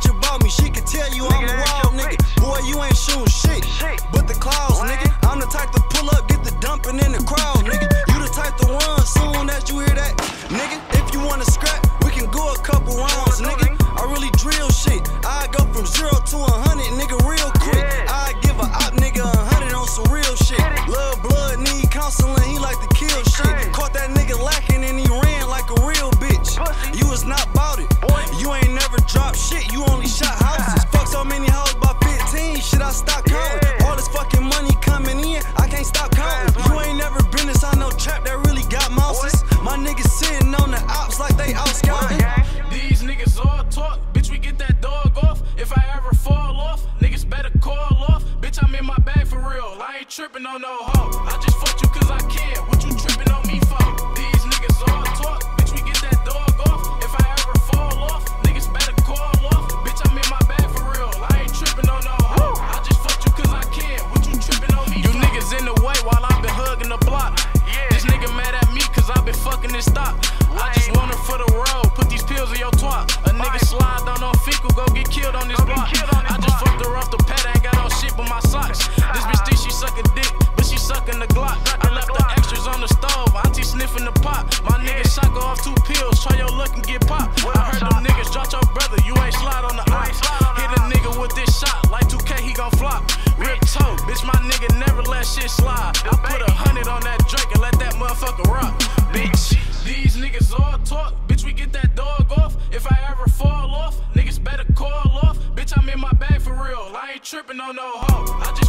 bitch about me, she can tell you I'm a wild nigga. Boy, you ain't shooting shit, but the claws, nigga. I'm the type to pull up, get the dumping in the crowd, nigga. You the type to run soon as you hear that, nigga. If you wanna scrap, we can go a couple rounds, nigga. I really drill shit. I go from 0 to 100, nigga, real quick. I give a op nigga 100 on some real shit. Love blood, need counseling, he like to kill shit. Caught that nigga lacking and he ran like a real bitch. You was not bout it. You ain't never dropped shit, you only shot houses. Fuck so many hoes by 15, shit I stopped counting. All this fucking money coming in, I can't stop counting. You ain't never been inside no trap that really got mouses. My niggas sitting on the ops like they out scouting. These niggas all talk, bitch, we get that dog off. If I ever fall off, niggas better call off. Bitch, I'm in my bag for real, I ain't tripping on no hoe. I just fucked you cause I can, what you tripping on me for? These niggas all talk, bitch, we get that dog off. If I ever fall off, niggas better call off. Bitch, I'm in my bag for real, I ain't tripping on no hoe. I just fucked you cause I can, what you tripping on me for? You niggas in the way while I been hugging the block. This nigga mad at me cause I been fucking this stock. I just want her for the road, put these pills in your twat. A nigga slide down on fecal, go get killed on this block. I just fucked her off the pad, ain't got on shit but my socks. This bitch think she sucking dick, but she sucking the Glock. I left the extras on the stove, auntie sniffing the pot. My nigga shot go off 2 pills, try your luck and get popped. I heard them niggas drop your brother, you ain't slide on the ice. Hit a nigga with this shot, like 2K he gon' flop. Rip toe, bitch my nigga never let shit slide. I put 100 on that Drake and let that motherfucker rock, bitch. These niggas all talk, bitch, we get that dog off. If I ever fall off, niggas better call off. Bitch, I'm in my bag for real, I ain't tripping on no hoe.